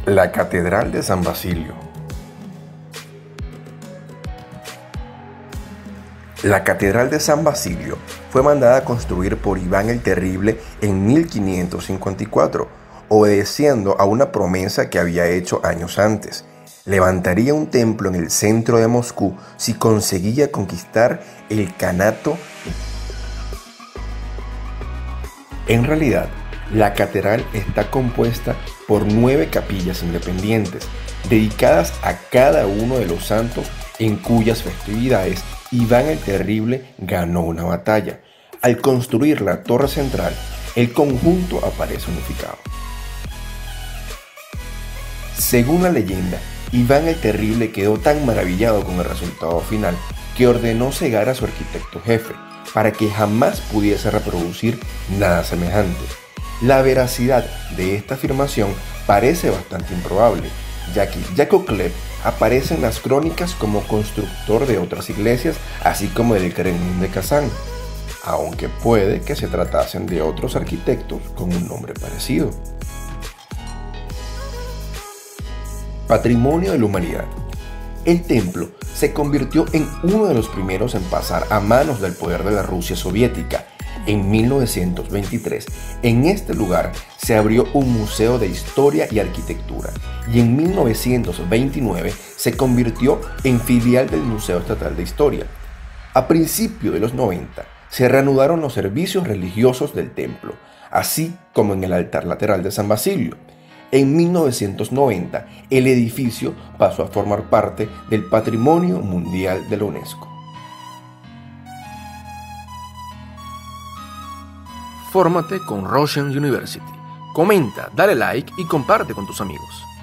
La Catedral de San Basilio. La Catedral de San Basilio fue mandada a construir por Iván el Terrible en 1554, obedeciendo a una promesa que había hecho años antes. Levantaría un templo en el centro de Moscú si conseguía conquistar el Kanato. En realidad, la catedral está compuesta por 9 capillas independientes, dedicadas a cada uno de los santos en cuyas festividades Iván el Terrible ganó una batalla. Al construir la torre central, el conjunto aparece unificado. Según la leyenda, Iván el Terrible quedó tan maravillado con el resultado final que ordenó cegar a su arquitecto jefe para que jamás pudiese reproducir nada semejante. La veracidad de esta afirmación parece bastante improbable, ya que Yakov Klev aparece en las crónicas como constructor de otras iglesias, así como del Kremlin de Kazán, aunque puede que se tratasen de otros arquitectos con un nombre parecido. Patrimonio de la Humanidad. El templo se convirtió en uno de los primeros en pasar a manos del poder de la Rusia soviética. En 1923, en este lugar se abrió un museo de historia y arquitectura, y en 1929 se convirtió en filial del Museo Estatal de Historia. A principios de los 90 se reanudaron los servicios religiosos del templo, así como en el altar lateral de San Basilio. En 1990, el edificio pasó a formar parte del Patrimonio Mundial de la UNESCO. Fórmate con Russian University. Comenta, dale like y comparte con tus amigos.